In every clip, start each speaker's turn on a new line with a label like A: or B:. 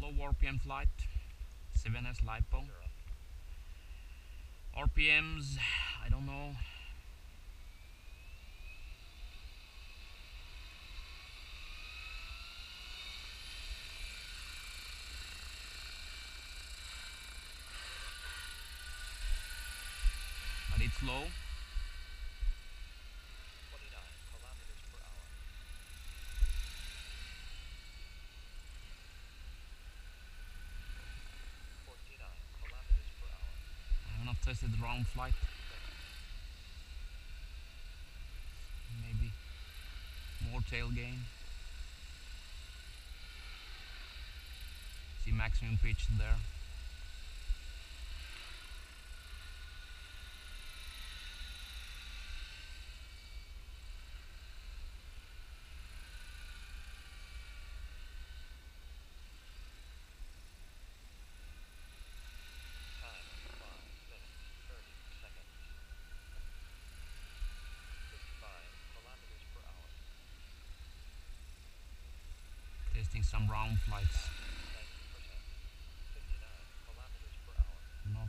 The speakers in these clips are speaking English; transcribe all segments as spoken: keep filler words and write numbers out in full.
A: low R P M flight, seven S LiPo. R P Ms, I don't know. But it's low. I have not tested round flight. Maybe more tail gain. See maximum pitch there. Testing some round flights. No.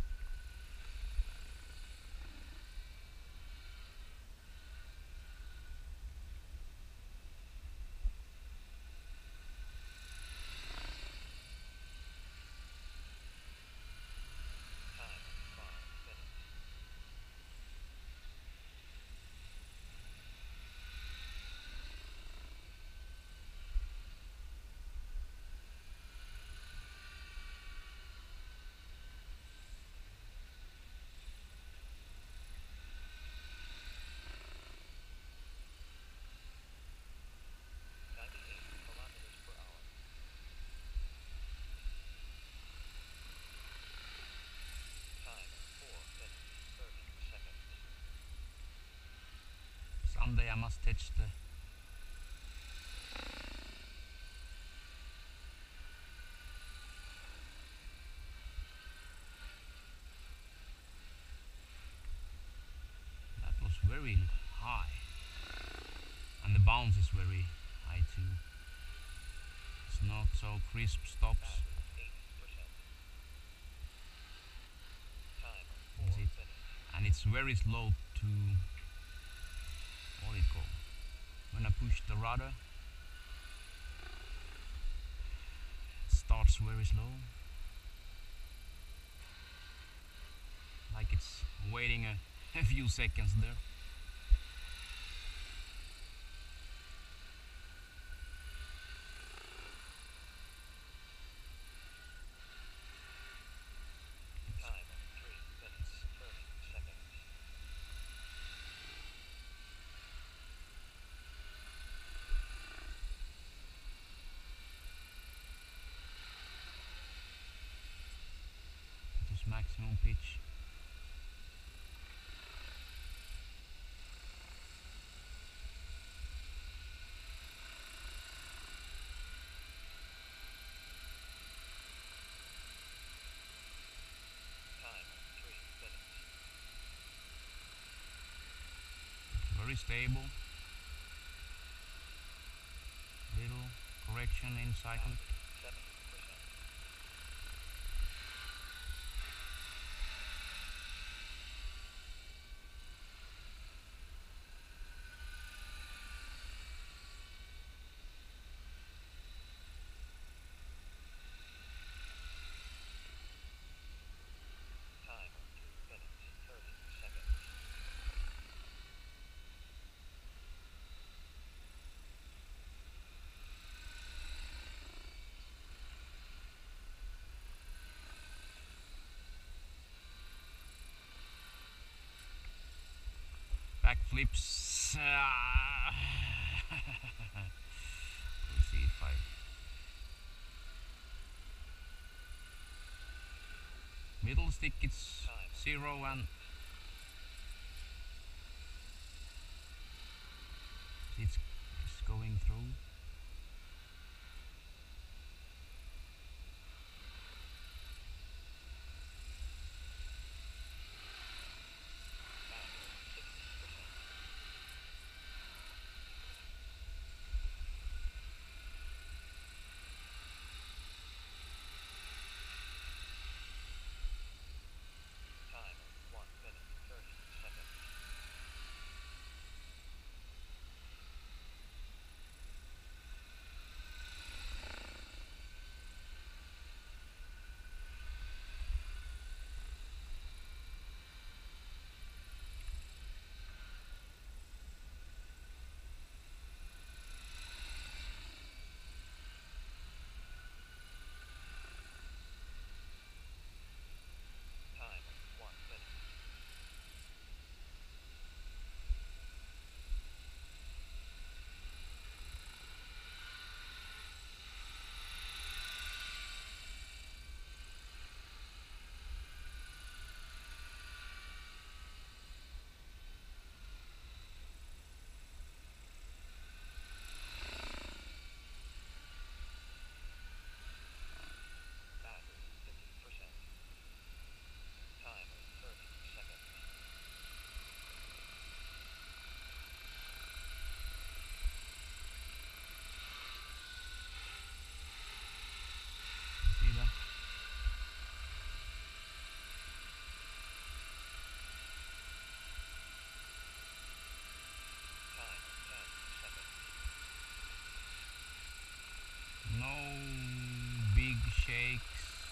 A: Someday I must touch the that was very high, and the bounce is very high too. It's not so crisp stops. Is it? And it's very slow to what it called. When I push the rudder, it starts very slow, like it's waiting a, a few seconds there. Maximum pitch. It's very stable. Little correction in cycle. Backflips. Uh, we'll see if I middle stick it's zero and it's, it's going through. No big shakes.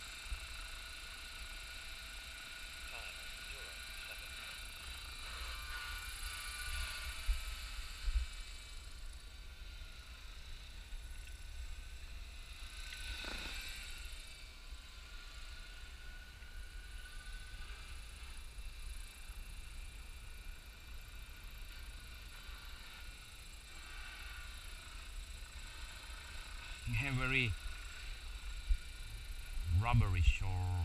A: Very rubbery shore.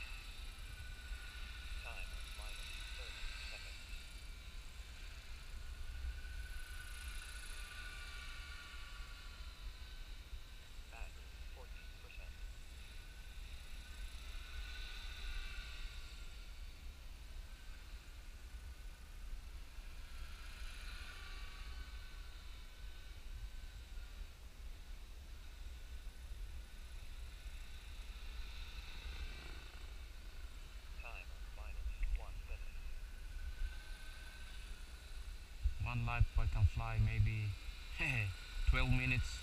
A: One light I can fly maybe twelve minutes,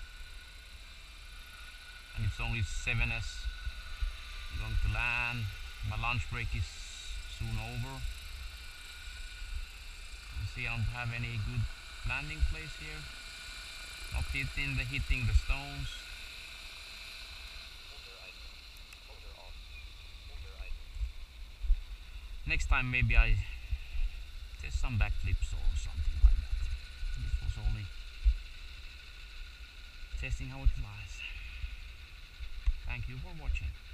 A: and it's only seven S. I'm going to land. My lunch break is soon over. You see, I don't have any good landing place here. Not hitting the hitting the stones. Next time maybe I test some backflips or something like that. This was only testing how it flies. Thank you for watching.